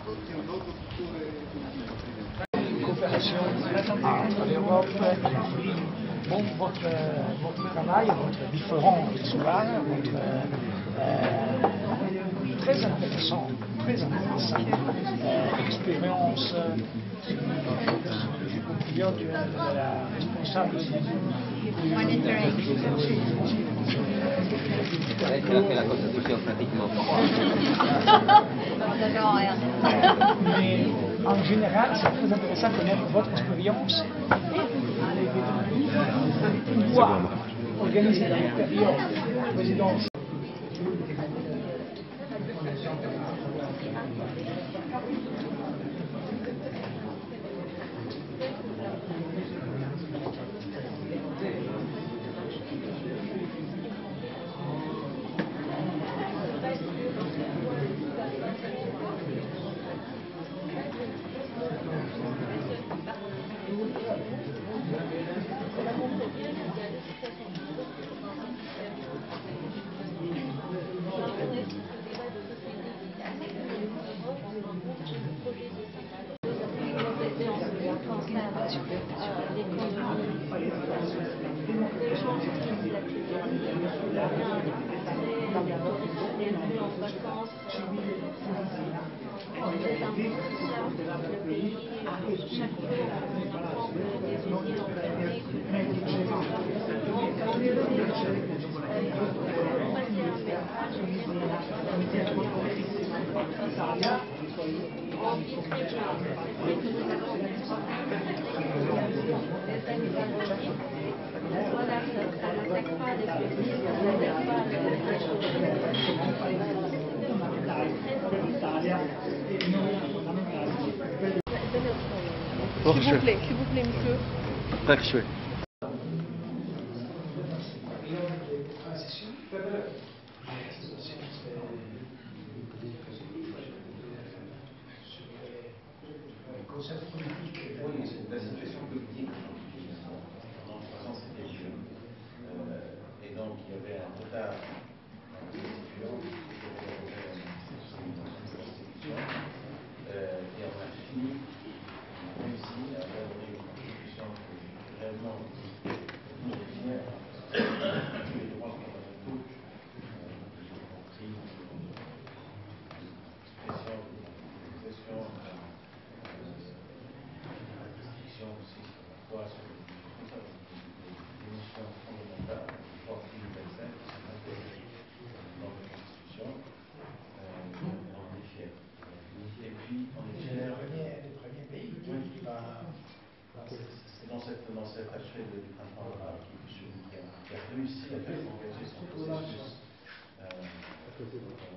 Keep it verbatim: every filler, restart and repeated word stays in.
Coopération entre l'Europe et l'Afrique. Bon, votre, votre travail, votre différent histoire, votre euh, très intéressant, très intéressant euh, expérience euh, du de la responsable du Elle a fait la constitution pratiquement. Mais en général, c'est très intéressant de connaître votre expérience et pouvoir organiser dans une période de présidence. S'il vous plaît, s'il vous plaît, monsieur. Dankeschön. Oui, c'est la situation politique. Pendant trois ans, c'était dur. Euh, et donc, il y avait un retard dans les constituants qui était la constitution. Euh, et on a fini, on a réussi à élaborer une constitution qui est réellement nous est fière. Tous les droits fondamentaux, y compris l'expression de l'organisation, aussi sur la foi, sur les notions fondamentales, les forces universelles qui sont intégrées dans la Constitution. Euh, on est fiers. Et puis, on est fiers. Le premier pays qui va. C'est dans cette, dans cette aspect de printemps arabe qui, qui a réussi à faire engager son processus. Euh,